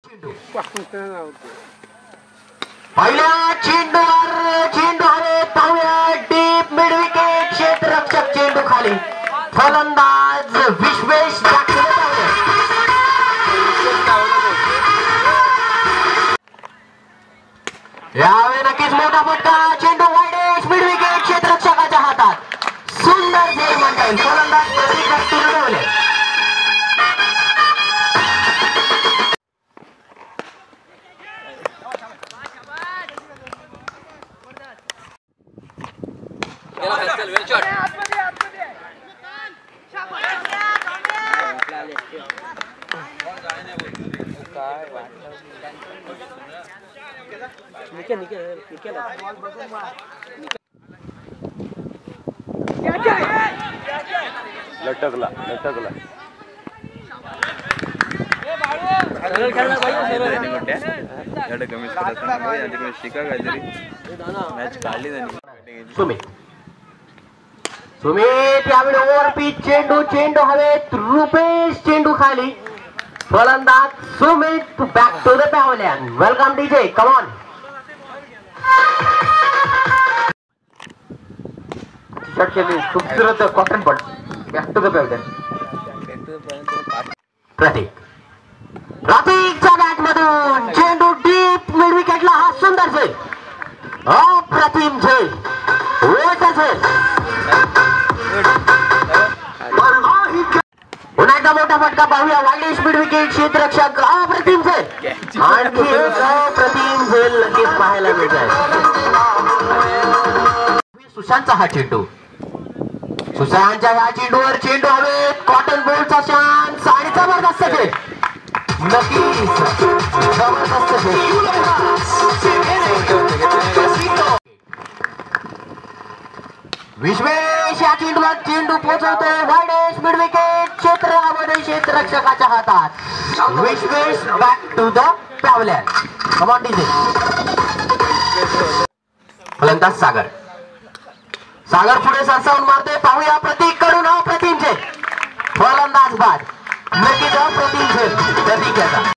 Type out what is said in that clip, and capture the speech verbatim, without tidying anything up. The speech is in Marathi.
पहिल्या चेंडूवर चेंडू हवे पाहूया डीप मिड विकेट क्षेत्ररक्षक चेंडू खाली फलंदाज विश्वेश यावेळी नक्कीच मोठा फटका चेंडू वाईड मिड विकेट क्षेत्ररक्षकाच्या हातात सुंदर झेल म्हणता येईल फलंदाज ठेवले लटकला लटकला शिका काहीतरी मॅच काढली त्यांनी सुमित सुमित यावेळी ओव्हर पिच चेंडू चेंडू हवेत रुपेश चेंडू खाली फलंदाज Sumit back to the pavilion welcome DJ come on खूबसूरत cotton ball back to the pavilion Pratik प्रतीकच्या बॅट मधून चेंडू डीप मिड विकेटला हा सुंदर झेल अप्रतिम झेल मोठा झेल पुन्हा एकदा मोठा फटका पाहूया वाईड मिड विकेट क्षेत्ररक्षक अप्रतिम झेल आणखी अप्रतिम झेल नक्कीच पाहायला मिळत आहे सुशांतचा हा चेंडू सुशांतच्या या चेंडूवर चेंडू हवेत कॉटन बोल्टचा शांत आणि जबरदस्त झेल नक्कीच जबरदस्त झेल विश्वेश या चेंडूला चेंडू पोहोचवतो वाईड मिड विकेट क्षेत्रामध्ये क्षेत्ररक्षकाच्या हातात Vishwesh back to the pavilion come on DJ फलंदाज सागर सागर पुढे सरसावून मारते पाहूया प्रतीक कडून अप्रतिम झेल फलंदाज बाद नक्कीच अप्रतिम झेल प्रतीक याचा